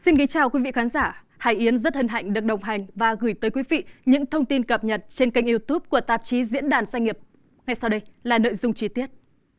Xin kính chào quý vị khán giả. Hải Yến rất hân hạnh được đồng hành và gửi tới quý vị những thông tin cập nhật trên kênh YouTube của tạp chí Diễn đàn Doanh nghiệp. Ngay sau đây là nội dung chi tiết.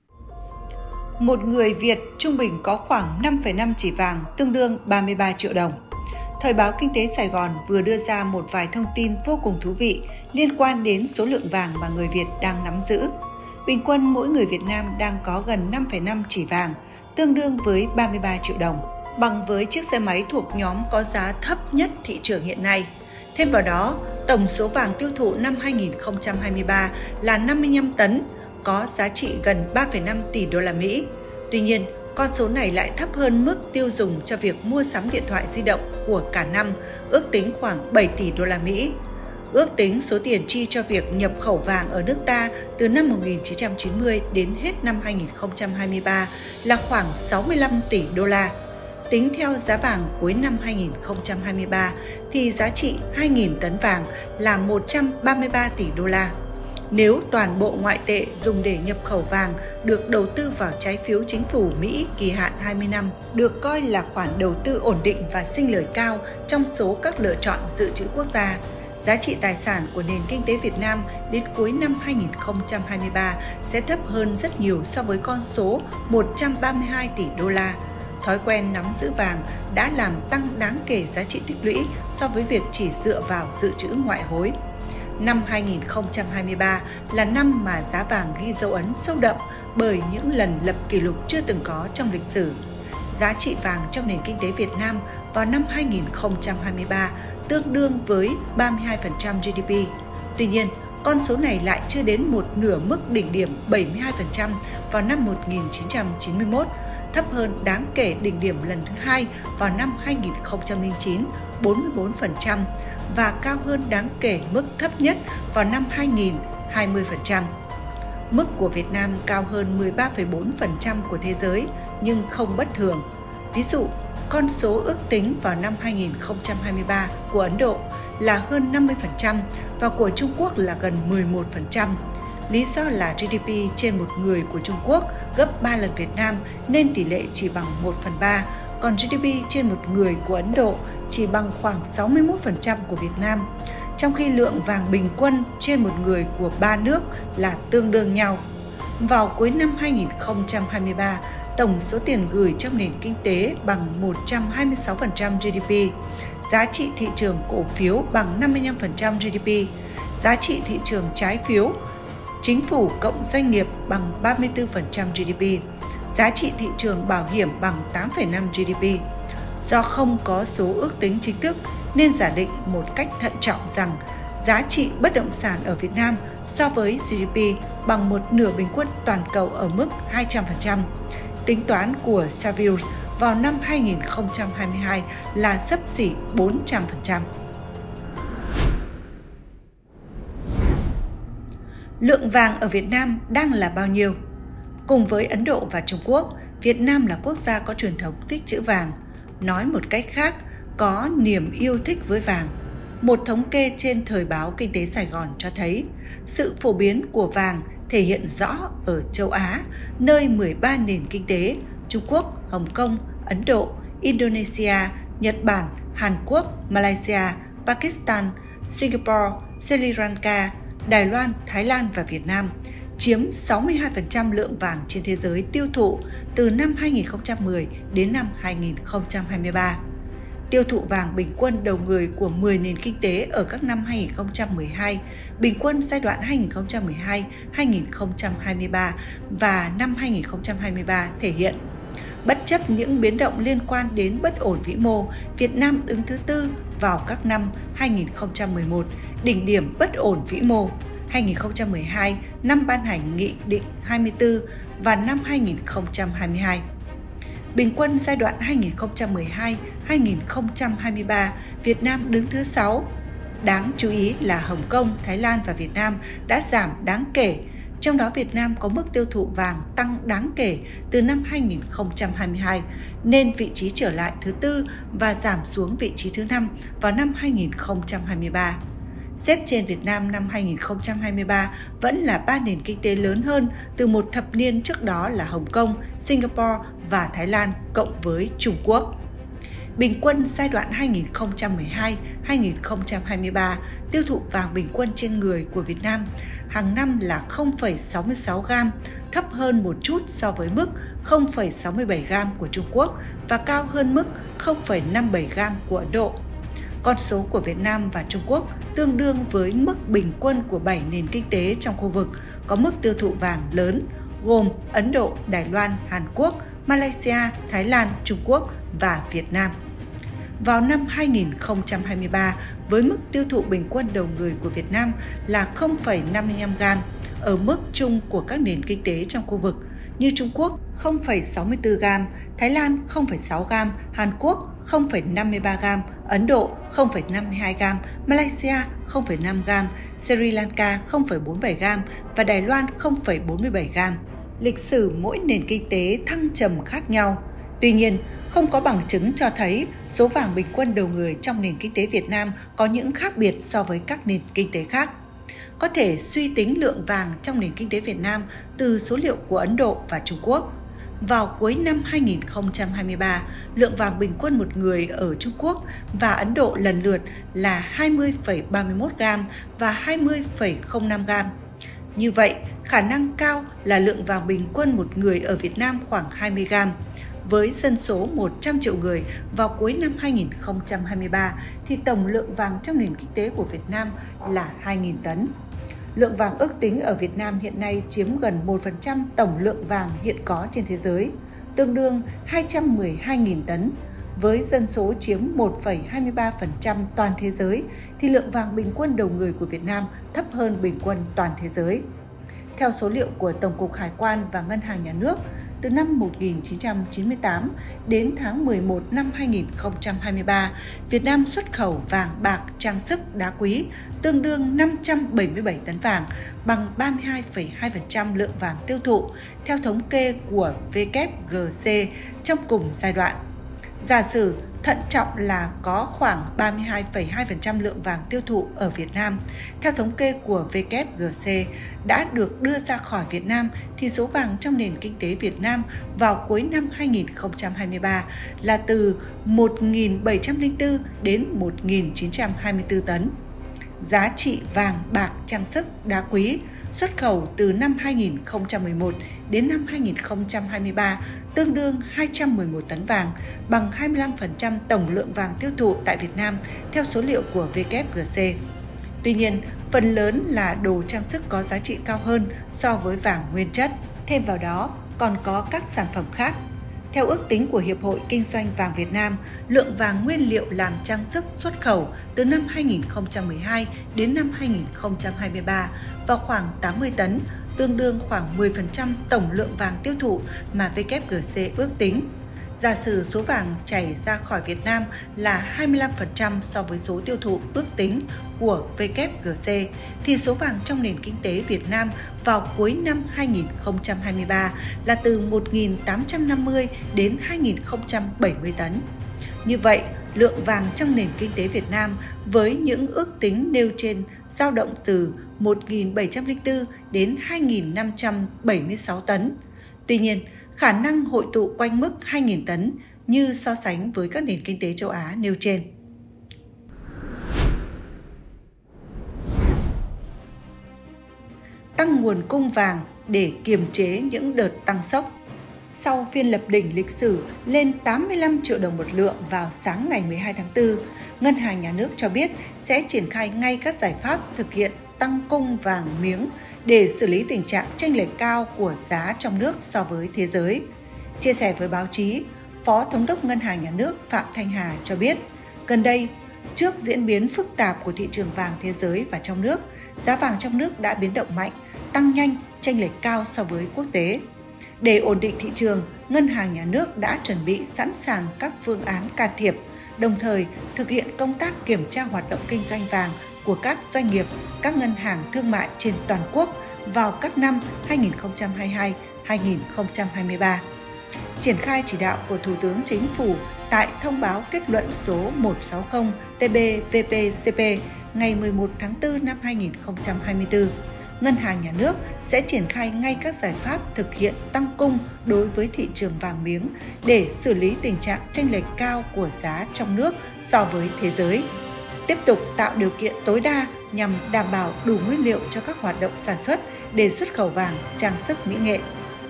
Một người Việt trung bình có khoảng 5,5 chỉ vàng, tương đương 33 triệu đồng. Thời báo Kinh tế Sài Gòn vừa đưa ra một vài thông tin vô cùng thú vị liên quan đến số lượng vàng mà người Việt đang nắm giữ. Bình quân mỗi người Việt Nam đang có gần 5,5 chỉ vàng, tương đương với 33 triệu đồng, bằng với chiếc xe máy thuộc nhóm có giá thấp nhất thị trường hiện nay. Thêm vào đó, tổng số vàng tiêu thụ năm 2023 là 55 tấn, có giá trị gần 3,5 tỷ đô la Mỹ. Tuy nhiên, con số này lại thấp hơn mức tiêu dùng cho việc mua sắm điện thoại di động của cả năm, ước tính khoảng 7 tỷ đô la Mỹ. Ước tính số tiền chi cho việc nhập khẩu vàng ở nước ta từ năm 1990 đến hết năm 2023 là khoảng 65 tỷ đô la. Tính theo giá vàng cuối năm 2023 thì giá trị 2.000 tấn vàng là 133 tỷ đô la. Nếu toàn bộ ngoại tệ dùng để nhập khẩu vàng được đầu tư vào trái phiếu chính phủ Mỹ kỳ hạn 20 năm, được coi là khoản đầu tư ổn định và sinh lời cao trong số các lựa chọn dự trữ quốc gia, giá trị tài sản của nền kinh tế Việt Nam đến cuối năm 2023 sẽ thấp hơn rất nhiều so với con số 132 tỷ đô la. Thói quen nắm giữ vàng đã làm tăng đáng kể giá trị tích lũy so với việc chỉ dựa vào dự trữ ngoại hối. Năm 2023 là năm mà giá vàng ghi dấu ấn sâu đậm bởi những lần lập kỷ lục chưa từng có trong lịch sử. Giá trị vàng trong nền kinh tế Việt Nam vào năm 2023 tương đương với 32% GDP. Tuy nhiên, con số này lại chưa đến một nửa mức đỉnh điểm 72% vào năm 1991, thấp hơn đáng kể đỉnh điểm lần thứ hai vào năm 2009, 44%, và cao hơn đáng kể mức thấp nhất vào năm 2000, 20%. Mức của Việt Nam cao hơn 13,4% của thế giới nhưng không bất thường. Ví dụ, con số ước tính vào năm 2023 của Ấn Độ là hơn 50% và của Trung Quốc là gần 11%. Lý do là GDP trên một người của Trung Quốc gấp 3 lần Việt Nam nên tỷ lệ chỉ bằng 1/3, còn GDP trên một người của Ấn Độ chỉ bằng khoảng 61% của Việt Nam, trong khi lượng vàng bình quân trên một người của ba nước là tương đương nhau. Vào cuối năm 2023, tổng số tiền gửi trong nền kinh tế bằng 126% GDP, giá trị thị trường cổ phiếu bằng 55% GDP, giá trị thị trường trái phiếu chính phủ cộng doanh nghiệp bằng 34% GDP, giá trị thị trường bảo hiểm bằng 8,5 GDP. Do không có số ước tính chính thức nên giả định một cách thận trọng rằng giá trị bất động sản ở Việt Nam so với GDP bằng một nửa bình quân toàn cầu ở mức 200%. Tính toán của Savills vào năm 2022 là xấp xỉ 400%. Lượng vàng ở Việt Nam đang là bao nhiêu? Cùng với Ấn Độ và Trung Quốc, Việt Nam là quốc gia có truyền thống tích trữ vàng. Nói một cách khác, có niềm yêu thích với vàng. Một thống kê trên thời báo Kinh tế Sài Gòn cho thấy sự phổ biến của vàng thể hiện rõ ở châu Á, nơi 13 nền kinh tế Trung Quốc, Hồng Kông, Ấn Độ, Indonesia, Nhật Bản, Hàn Quốc, Malaysia, Pakistan, Singapore, Sri Lanka, Đài Loan, Thái Lan và Việt Nam chiếm 62% lượng vàng trên thế giới tiêu thụ từ năm 2010 đến năm 2023. Tiêu thụ vàng bình quân đầu người của 10 nền kinh tế ở các năm 2012, bình quân giai đoạn 2012-2023 và năm 2023 thể hiện. Bất chấp những biến động liên quan đến bất ổn vĩ mô, Việt Nam đứng thứ tư vào các năm 2011, đỉnh điểm bất ổn vĩ mô, 2012, năm ban hành Nghị định 24 và năm 2022. Bình quân giai đoạn 2012-2023, Việt Nam đứng thứ 6. Đáng chú ý là Hồng Kông, Thái Lan và Việt Nam đã giảm đáng kể, trong đó Việt Nam có mức tiêu thụ vàng tăng đáng kể từ năm 2022, nên vị trí trở lại thứ tư và giảm xuống vị trí thứ 5 vào năm 2023. Xếp trên Việt Nam năm 2023 vẫn là 3 nền kinh tế lớn hơn từ một thập niên trước đó là Hồng Kông, Singapore và Thái Lan cộng với Trung Quốc. Bình quân giai đoạn 2012-2023, tiêu thụ vàng bình quân trên người của Việt Nam hàng năm là 0,66 gram, thấp hơn một chút so với mức 0,67 gram của Trung Quốc và cao hơn mức 0,57 gram của Ấn Độ. Con số của Việt Nam và Trung Quốc tương đương với mức bình quân của 7 nền kinh tế trong khu vực có mức tiêu thụ vàng lớn, gồm Ấn Độ, Đài Loan, Hàn Quốc, Malaysia, Thái Lan, Trung Quốc và Việt Nam. Vào năm 2023, với mức tiêu thụ bình quân đầu người của Việt Nam là 0,55 gram, ở mức chung của các nền kinh tế trong khu vực như Trung Quốc 0,64 gram, Thái Lan 0,6 gram, Hàn Quốc 0,53 gram, Ấn Độ 0,52 gram, Malaysia 0,5 gram, Sri Lanka 0,47 gram và Đài Loan 0,47 gram. Lịch sử mỗi nền kinh tế thăng trầm khác nhau. Tuy nhiên, không có bằng chứng cho thấy số vàng bình quân đầu người trong nền kinh tế Việt Nam có những khác biệt so với các nền kinh tế khác. Có thể suy tính lượng vàng trong nền kinh tế Việt Nam từ số liệu của Ấn Độ và Trung Quốc. Vào cuối năm 2023, lượng vàng bình quân một người ở Trung Quốc và Ấn Độ lần lượt là 20,31 gram và 20,05 gram. Như vậy, khả năng cao là lượng vàng bình quân một người ở Việt Nam khoảng 20 gram. Với dân số 100 triệu người vào cuối năm 2023 thì tổng lượng vàng trong nền kinh tế của Việt Nam là 2.000 tấn. Lượng vàng ước tính ở Việt Nam hiện nay chiếm gần 1% tổng lượng vàng hiện có trên thế giới, tương đương 212.000 tấn. Với dân số chiếm 1,23% toàn thế giới thì lượng vàng bình quân đầu người của Việt Nam thấp hơn bình quân toàn thế giới. Theo số liệu của Tổng cục Hải quan và Ngân hàng Nhà nước, từ năm 1998 đến tháng 11 năm 2023, Việt Nam xuất khẩu vàng bạc trang sức đá quý tương đương 577 tấn vàng, bằng 32,2% lượng vàng tiêu thụ, theo thống kê của WGC trong cùng giai đoạn. Giả sử thận trọng là có khoảng 32,2% lượng vàng tiêu thụ ở Việt Nam, theo thống kê của WGC đã được đưa ra khỏi Việt Nam thì số vàng trong nền kinh tế Việt Nam vào cuối năm 2023 là từ 1.704 đến 1.924 tấn. Giá trị vàng bạc trang sức đá quý xuất khẩu từ năm 2011 đến năm 2023 tương đương 211 tấn vàng, bằng 25% tổng lượng vàng tiêu thụ tại Việt Nam theo số liệu của WGC. Tuy nhiên, phần lớn là đồ trang sức có giá trị cao hơn so với vàng nguyên chất. Thêm vào đó, còn có các sản phẩm khác. Theo ước tính của Hiệp hội Kinh doanh vàng Việt Nam, lượng vàng nguyên liệu làm trang sức xuất khẩu từ năm 2012 đến năm 2023 vào khoảng 80 tấn, tương đương khoảng 10% tổng lượng vàng tiêu thụ mà WGC ước tính. Giả sử số vàng chảy ra khỏi Việt Nam là 25% so với số tiêu thụ ước tính của WGC, thì số vàng trong nền kinh tế Việt Nam vào cuối năm 2023 là từ 1.850 đến 2.070 tấn. Như vậy, lượng vàng trong nền kinh tế Việt Nam với những ước tính nêu trên dao động từ 1.704 đến 2.576 tấn. Tuy nhiên, khả năng hội tụ quanh mức 2.000 tấn như so sánh với các nền kinh tế châu Á nêu trên. Tăng nguồn cung vàng để kiềm chế những đợt tăng sốc. Sau phiên lập đỉnh lịch sử lên 85 triệu đồng một lượng vào sáng ngày 12 tháng 4, Ngân hàng Nhà nước cho biết sẽ triển khai ngay các giải pháp thực hiện tăng cung vàng miếng để xử lý tình trạng chênh lệch cao của giá trong nước so với thế giới. Chia sẻ với báo chí, Phó Thống đốc Ngân hàng Nhà nước Phạm Thanh Hà cho biết, gần đây, trước diễn biến phức tạp của thị trường vàng thế giới và trong nước, giá vàng trong nước đã biến động mạnh, tăng nhanh, chênh lệch cao so với quốc tế. Để ổn định thị trường, Ngân hàng Nhà nước đã chuẩn bị sẵn sàng các phương án can thiệp, đồng thời thực hiện công tác kiểm tra hoạt động kinh doanh vàng của các doanh nghiệp, các ngân hàng thương mại trên toàn quốc vào các năm 2022-2023. Triển khai chỉ đạo của Thủ tướng Chính phủ tại thông báo kết luận số 160 TB-VP-CP ngày 11 tháng 4 năm 2024 Ngân hàng Nhà nước sẽ triển khai ngay các giải pháp thực hiện tăng cung đối với thị trường vàng miếng để xử lý tình trạng chênh lệch cao của giá trong nước so với thế giới. Tiếp tục tạo điều kiện tối đa nhằm đảm bảo đủ nguyên liệu cho các hoạt động sản xuất để xuất khẩu vàng, trang sức mỹ nghệ.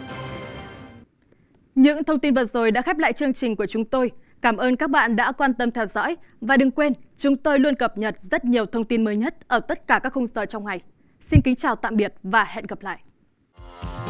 Những thông tin vừa rồi đã khép lại chương trình của chúng tôi. Cảm ơn các bạn đã quan tâm theo dõi và đừng quên, chúng tôi luôn cập nhật rất nhiều thông tin mới nhất ở tất cả các khung giờ trong ngày. Xin kính chào tạm biệt và hẹn gặp lại.